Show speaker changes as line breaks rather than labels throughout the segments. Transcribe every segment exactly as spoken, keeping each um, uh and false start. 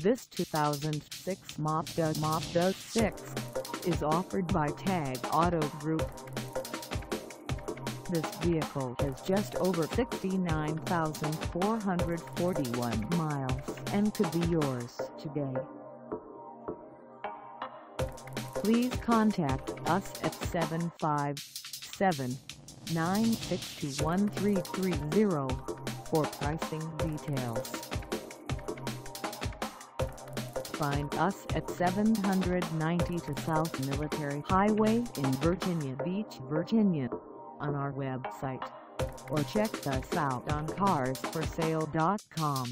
This two thousand six Mazda Mazda six is offered by Tag Auto Group. This vehicle has just over sixty-nine thousand four hundred forty-one miles and could be yours today. Please contact us at seven five seven, nine six two, one three three zero for pricing details. Find us at seven ninety-two South Military Highway in Virginia Beach, Virginia, on our website, or check us out on cars for sale dot com.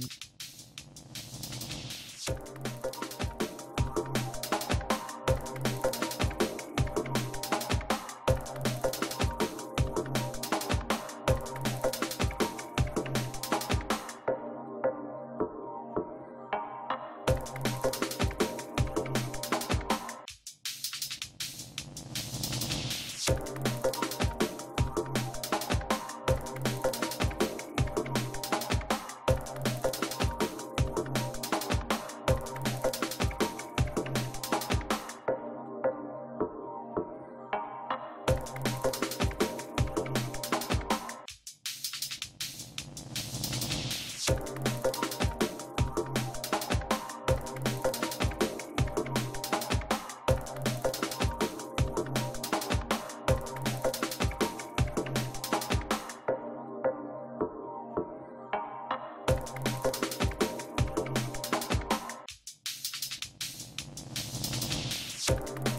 You